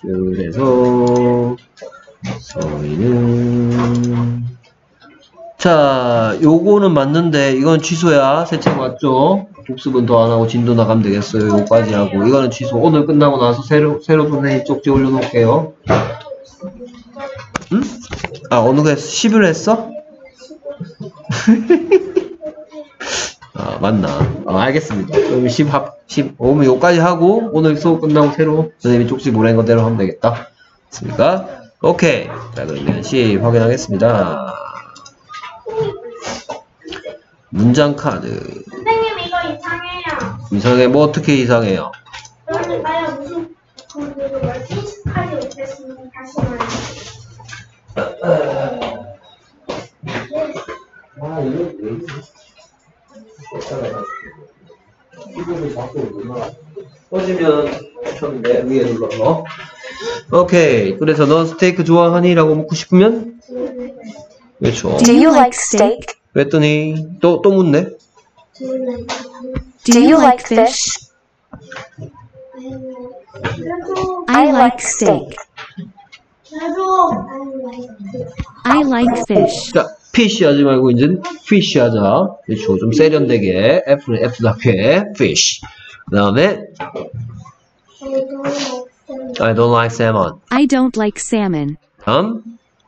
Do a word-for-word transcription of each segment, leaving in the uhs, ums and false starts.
그래서 서희는 자 요거는 맞는데 이건 취소야. 새 책 맞죠? 복습은 더 안하고 진도 나가면 되겠어요. 요거까지 하고 이거는 취소. 오늘 끝나고 나서 새로 새로 선생님 쪽지 올려놓을게요. 응? 아 어느 거 했어? 십을 했어? 아 맞나? 아, 알겠습니다. 그럼 십 합 십오면 요까지 하고 오늘 수업 끝나고 새로 선생님이 쪽지 보낸 거대로 하면 되겠다. 됐습니까? 오케이. 자 그러면 십 확인하겠습니다. 문장 카드. 선생님 이거 이상해요. 이상해? 뭐 어떻게 이상해요? 그러니까요 무슨 그 뭐지? 카드 있겠습니다. 다시 말해. 아 이거 왜 이거를 자꾸 누나 꺼지면 켰는데 위에 눌러서. 오케이. 그래서 넌 스테이크 좋아하니? 라고 묻고 싶으면 그렇죠. Do you like steak? 그랬더니 또, 또 묻네. Do you like fish? I like steak. I like fish. 자, fish 하지 말고 이제 fish 하자. 그렇죠. 좀 세련되게 F는 F답게 fish. 그 다음에 I don't like salmon. I don't like salmon. 다음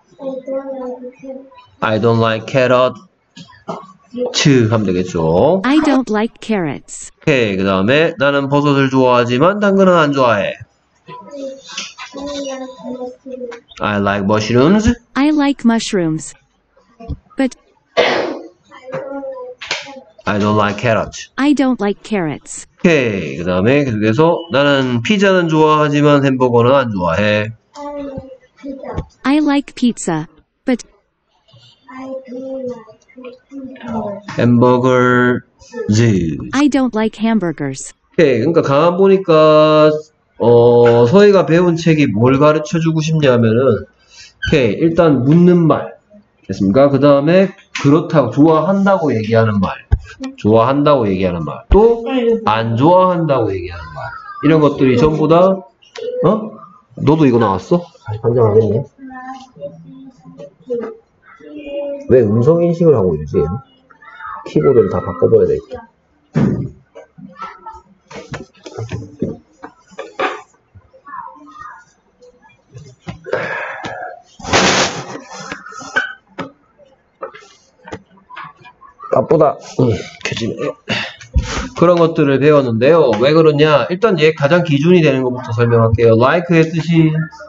I don't like carrot. 츠 하면 되겠죠. I don't like carrots. 오케이. 그 다음에 나는 버섯을 좋아하지만 당근은 안 좋아해. I like mushrooms. I like mushrooms. But I don't like carrots. I don't like carrots. 오케이. 그 다음에 계속해서 나는 피자는 좋아하지만 햄버거는 안 좋아해. I like pizza. But 햄버거즈. I don't like hamburgers. 오케이. 그러니까 가만 보니까 어 서희가 배운 책이 뭘 가르쳐주고 싶냐면은 오케이. 일단 묻는 말 됐습니까? 그 다음에 그렇다고 좋아한다고 얘기하는 말, 좋아한다고 얘기하는 말, 또 안 좋아한다고 얘기하는 말, 이런 것들이 전부 다 어? 너도 이거 나왔어? 당장하겠네. 왜 음성인식을 하고 이러지? 키보드를 다 바꿔줘야 되겠다. 바쁘다. 응, 켜지네. 그런 것들을 배웠는데요. 왜 그러냐? 일단 얘 가장 기준이 되는 것부터 설명할게요. like의 뜻이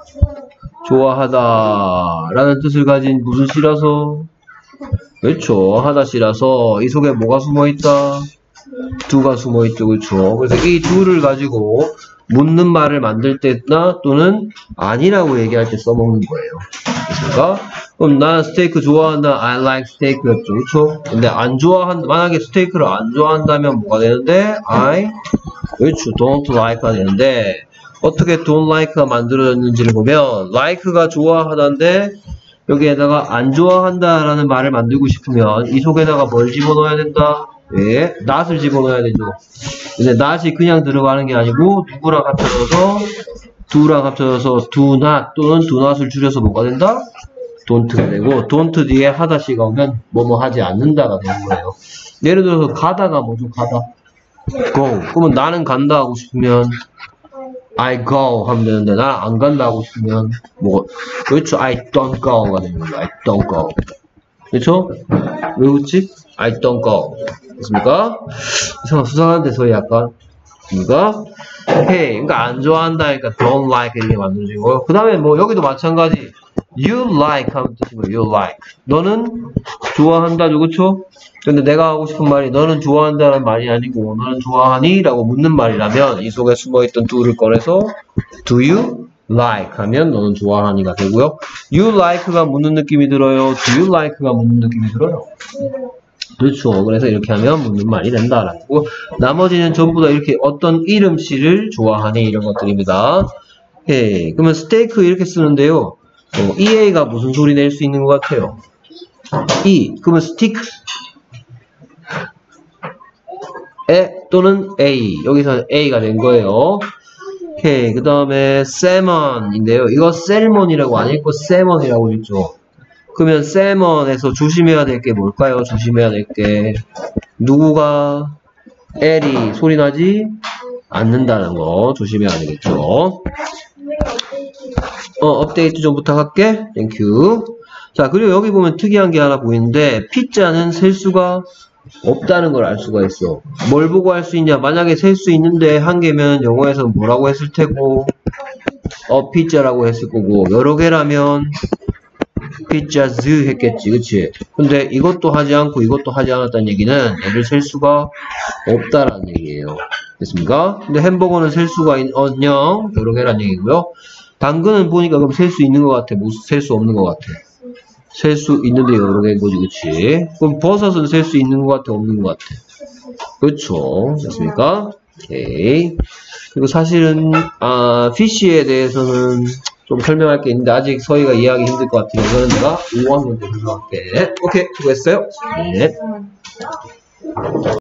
좋아하다 라는 뜻을 가진 무슨 시라서? 그렇죠. 하다 시라서 이 속에 뭐가 숨어있다? 두가 숨어있죠. 그렇죠. 그래서 이 두를 가지고 묻는 말을 만들 때나 또는 아니라고 얘기할 때 써먹는 거예요. 그러니까 그럼 난 스테이크 좋아한다. I like steak였죠. 그렇죠? 근데 안 좋아한 만약에 스테이크를 안 좋아한다면 뭐가 되는데? I 그렇죠. don't like가 되는데 어떻게 don't like가 만들어졌는지를 보면 like가 좋아하다인데 여기에다가 안 좋아한다라는 말을 만들고 싶으면 이 속에다가 뭘 집어넣어야 된다? 네, not을 집어넣어야 되죠. 근데 not이 그냥 들어가는 게 아니고 누구랑 합쳐져서 do랑 합쳐져서 do not 또는 do not을 줄여서 뭐가 된다? don't가 되고 don't 뒤에 하다시가 오면 뭐뭐 하지 않는다가 되는 거예요. 예를 들어서 가다가 뭐죠? 가다 go. 그러면 나는 간다 하고 싶으면 I go 하면 되는데 나는 안 간다 하고 싶으면 뭐 그렇죠. I don't go가 되는 거예요. I don't go. 그렇죠? 왜 웃지? I don't go. 됐습니까? 이상한 수상한데 서희 약간 그러니까 오케이. 그러니까 안 좋아한다 그러니까 don't like 이렇게 만들어지고 그 다음에 뭐 여기도 마찬가지 you like 하면 뜻이 뭐 you like 너는 좋아한다죠. 그쵸? 근데 내가 하고 싶은 말이 너는 좋아한다는 말이 아니고 너는 좋아하니? 라고 묻는 말이라면 이 속에 숨어있던 do를 꺼내서 do you like 하면 너는 좋아하니가 되고요. you like가 묻는 느낌이 들어요. do you like가 묻는 느낌이 들어요. 그렇죠. 그래서 이렇게 하면 묻는 말이 된다라고. 나머지는 전부 다 이렇게 어떤 이름씨를 좋아하니 이런 것들입니다. 예, 그러면 스테이크 이렇게 쓰는데요. 어, 이에이가 무슨 소리 낼 수 있는 것 같아요? E. 그러면 스티크 에 또는 A. 여기서 A가 된 거예요. 오케이. 그 다음에 salmon인데요. 이거 salmon이라고 안 읽고 salmon이라고 읽죠. 그러면 salmon에서 조심해야 될 게 뭘까요? 조심해야 될 게 누구가 L이 소리 나지 않는다는 거 조심해야 되겠죠. 어, 업데이트 좀 부탁할게. 땡큐. 자, 그리고 여기 보면 특이한 게 하나 보이는데 피자는 셀 수가 없다는 걸 알 수가 있어. 뭘 보고 할 수 있냐? 만약에 셀 수 있는데 한 개면 영어에서 뭐라고 했을 테고 어, 피자라고 했을 거고 여러 개라면 피자즈 했겠지. 그치? 근데 이것도 하지 않고 이것도 하지 않았다는 얘기는 얘를 셀 수가 없다라는 얘기예요. 됐습니까? 근데 햄버거는 셀 수가 있냐? 여러 개라는 얘기고요. 당근은 보니까 그럼 셀 수 있는 것 같아? 셀 수 없는 것 같아? 셀 수 있는데 여러 개인 거지, 그치? 그럼 버섯은 셀 수 있는 것 같아? 없는 것 같아? 그렇죠. 됐습니까? 오케이. 그리고 사실은, 아, 피쉬에 대해서는 좀 설명할 게 있는데, 아직 서희가 이해하기 힘들 것 같아요. 이거는 내가 오 학년 때 설명할게. 오케이. 수고했어요. 네.